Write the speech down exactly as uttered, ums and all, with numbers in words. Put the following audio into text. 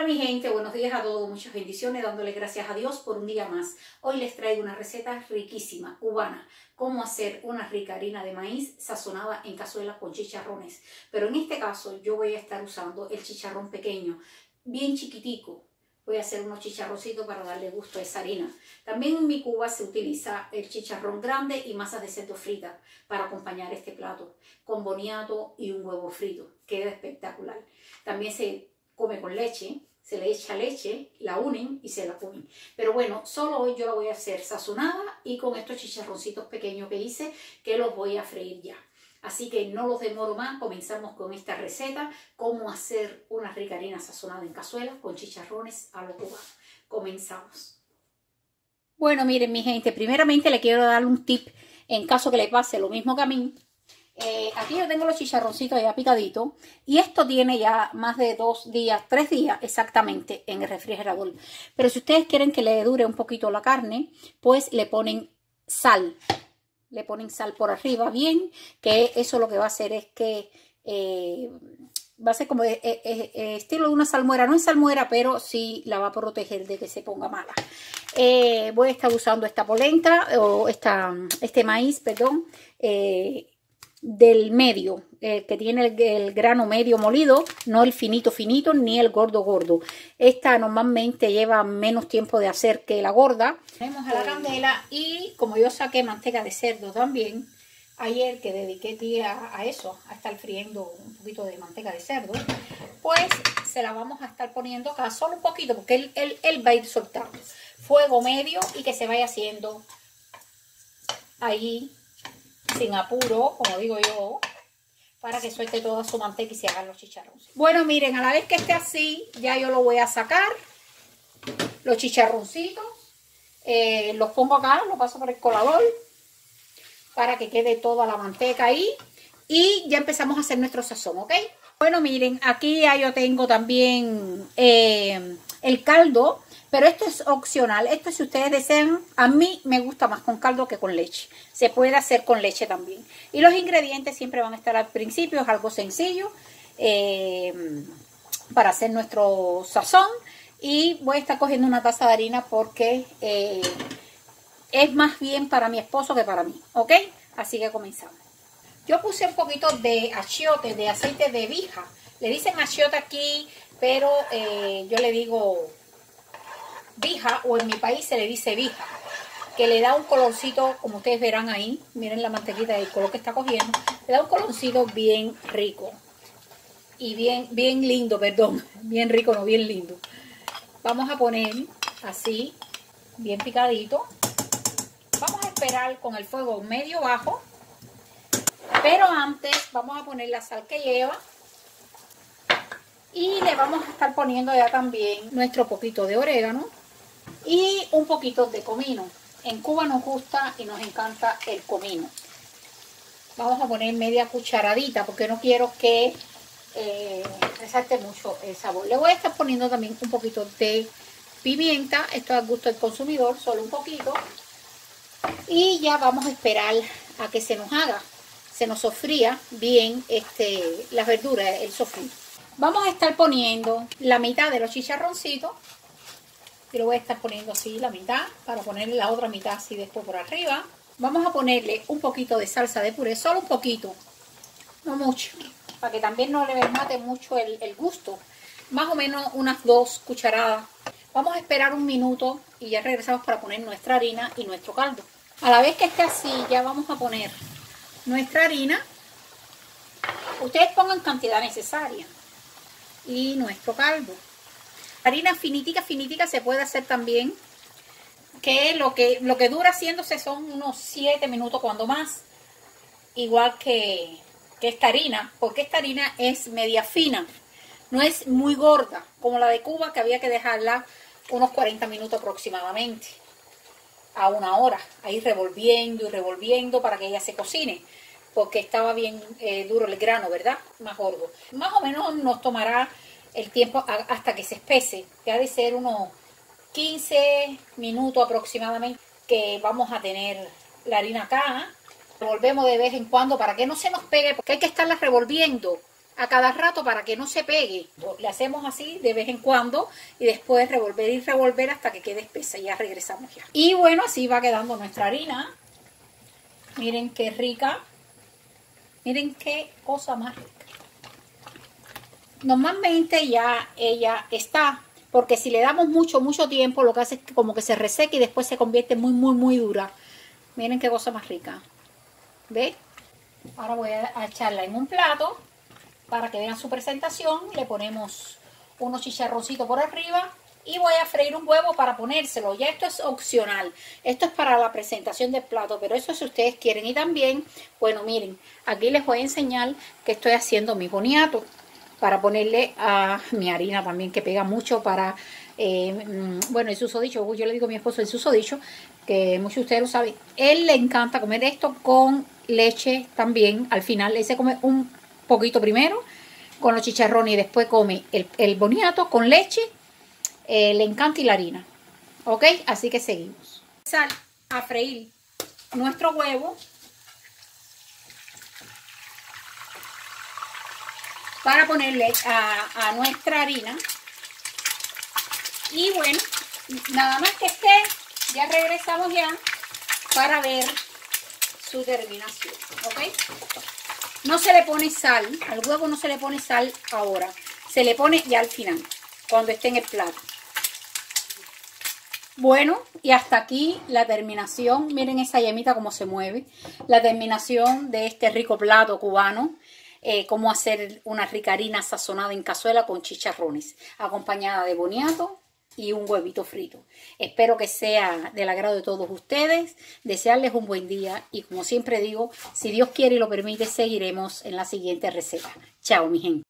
Hola mi gente, buenos días a todos, muchas bendiciones, dándole gracias a Dios por un día más. Hoy les traigo una receta riquísima, cubana, cómo hacer una rica harina de maíz sazonada en cazuela con chicharrones. Pero en este caso yo voy a estar usando el chicharrón pequeño, bien chiquitico. Voy a hacer unos chicharroncitos para darle gusto a esa harina. También en mi Cuba se utiliza el chicharrón grande y masas de cerdo fritas para acompañar este plato, con boniato y un huevo frito. Queda espectacular. También se come con leche, se le echa leche, la unen y se la comen. Pero bueno, solo hoy yo la voy a hacer sazonada y con estos chicharroncitos pequeños que hice, que los voy a freír ya. Así que no los demoro más, comenzamos con esta receta, cómo hacer una rica harina sazonada en cazuela con chicharrones a lo cubano. Comenzamos. Bueno, miren mi gente, primeramente le quiero dar un tip en caso que le pase lo mismo que a mí. Eh, aquí yo tengo los chicharroncitos ya picaditos y esto tiene ya más de dos días, tres días exactamente en el refrigerador. Pero si ustedes quieren que le dure un poquito la carne, pues le ponen sal. Le ponen sal por arriba bien, que eso lo que va a hacer es que eh, va a ser como eh, eh, eh, estilo de una salmuera. No es salmuera, pero sí la va a proteger de que se ponga mala. Eh, voy a estar usando esta polenta o esta, este maíz, perdón, eh, del medio, eh, que tiene el, el grano medio molido, no el finito finito ni el gordo gordo. Esta normalmente lleva menos tiempo de hacer que la gorda. Tenemos a la candela y como yo saqué manteca de cerdo también, ayer que dediqué día a eso, a estar friendo un poquito de manteca de cerdo, pues se la vamos a estar poniendo acá, solo un poquito, porque él, él, él va a ir soltando. Fuego medio y que se vaya haciendo ahí sin apuro, como digo yo, para que suelte toda su manteca y se hagan los chicharrones. Bueno, miren, a la vez que esté así, ya yo lo voy a sacar, los chicharroncitos, eh, los pongo acá, los paso por el colador, para que quede toda la manteca ahí, y ya empezamos a hacer nuestro sazón, ¿ok? Bueno, miren, aquí ya yo tengo también eh, el caldo, pero esto es opcional. Esto si ustedes desean, a mí me gusta más con caldo que con leche. Se puede hacer con leche también. Y los ingredientes siempre van a estar al principio, es algo sencillo eh, para hacer nuestro sazón. Y voy a estar cogiendo una taza de harina porque eh, es más bien para mi esposo que para mí, ¿ok? Así que comenzamos. Yo puse un poquito de achiote, de aceite de vija. Le dicen achiote aquí, pero eh, yo le digo vija, o en mi país se le dice vija, que le da un colorcito, como ustedes verán ahí, miren la mantequita del color que está cogiendo, le da un colorcito bien rico y bien, bien lindo, perdón, bien rico, no bien lindo. Vamos a poner así, bien picadito. Vamos a esperar con el fuego medio bajo, pero antes vamos a poner la sal que lleva y le vamos a estar poniendo ya también nuestro poquito de orégano y un poquito de comino. En Cuba nos gusta y nos encanta el comino. Vamos a poner media cucharadita porque no quiero que eh, resalte mucho el sabor. Le voy a estar poniendo también un poquito de pimienta. Esto es al gusto del consumidor, solo un poquito. Y ya vamos a esperar a que se nos haga, se nos sofría bien este, las verduras, el sofrito. Vamos a estar poniendo la mitad de los chicharroncitos. Y lo voy a estar poniendo así la mitad, para ponerle la otra mitad así después por arriba. Vamos a ponerle un poquito de salsa de puré, solo un poquito, no mucho, para que también no le mate mucho el, el gusto. Más o menos unas dos cucharadas. Vamos a esperar un minuto y ya regresamos para poner nuestra harina y nuestro caldo. A la vez que esté así, ya vamos a poner nuestra harina. Ustedes pongan cantidad necesaria. Y nuestro caldo. Harina finitica, finitica se puede hacer también, que lo que, lo que dura haciéndose son unos siete minutos cuando más, igual que, que esta harina, porque esta harina es media fina, no es muy gorda, como la de Cuba, que había que dejarla unos cuarenta minutos aproximadamente, a una hora, ahí revolviendo y revolviendo para que ella se cocine, porque estaba bien eh, duro el grano, ¿verdad? Más gordo. Más o menos nos tomará el tiempo hasta que se espese, que ha de ser unos quince minutos aproximadamente que vamos a tener la harina acá. Revolvemos de vez en cuando para que no se nos pegue, porque hay que estarla revolviendo a cada rato para que no se pegue. Le hacemos así de vez en cuando y después revolver y revolver hasta que quede espesa. Ya regresamos ya. Y bueno, así va quedando nuestra harina. Miren qué rica. Miren qué cosa más rica. Normalmente ya ella está, porque si le damos mucho, mucho tiempo, lo que hace es que como que se reseca y después se convierte muy, muy, muy dura. Miren qué cosa más rica. ¿Ve? Ahora voy a echarla en un plato para que vean su presentación. Le ponemos unos chicharroncitos por arriba y voy a freír un huevo para ponérselo. Ya esto es opcional. Esto es para la presentación del plato, pero eso si ustedes quieren. Y también, bueno, miren, aquí les voy a enseñar que estoy haciendo mi boniato para ponerle a mi harina también, que pega mucho para, eh, bueno, el susodicho. Yo le digo a mi esposo el susodicho, que muchos de ustedes lo saben. Él le encanta comer esto con leche también. Al final, él se come un poquito primero con los chicharrones y después come el, el boniato con leche. Eh, le encanta y la harina. ¿Ok? Así que seguimos. Sal a freír nuestro huevo para ponerle a, a nuestra harina. Y bueno, nada más que esté, ya regresamos ya para ver su terminación. ¿Ok? No se le pone sal, al huevo no se le pone sal ahora, se le pone ya al final, cuando esté en el plato. Bueno, y hasta aquí la terminación. Miren esa yemita cómo se mueve. La terminación de este rico plato cubano. Eh, cómo hacer una rica harina sazonada en cazuela con chicharrones, acompañada de boniato y un huevito frito. Espero que sea del agrado de todos ustedes. Desearles un buen día y como siempre digo, si Dios quiere y lo permite, seguiremos en la siguiente receta. Chao, mi gente.